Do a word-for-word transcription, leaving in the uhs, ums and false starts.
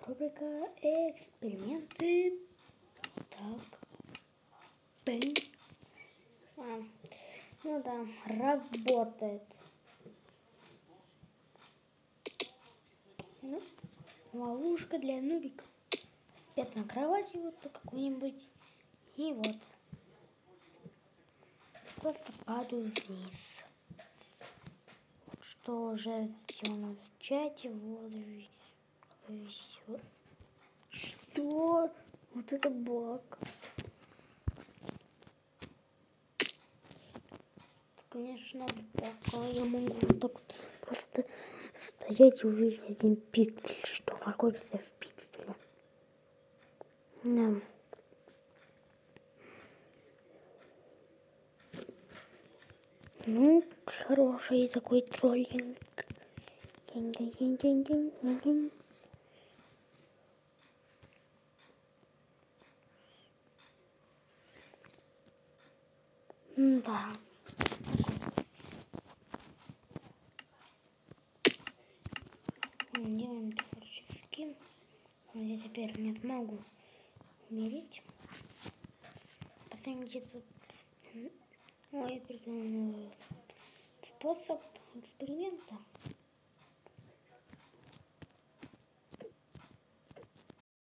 Рубрика эксперименты. Так. Бэнь. А, ну да, работает. Ну, ловушка для нубиков. Спят на кровати вот какой-нибудь. И вот. Просто падаю вниз. Что уже все у нас в чате. Вот. Все. Что? Вот это баг. Конечно, баг. А я могу вот так вот просто стоять и увидеть один пиксель, что находится в пикселе. Да. Ну, хороший такой троллинг. День-день-день-день-день-день. Да. Делаем творческий. Я теперь не смогу умереть. Потом где-то... Ой, придумал способ эксперимента.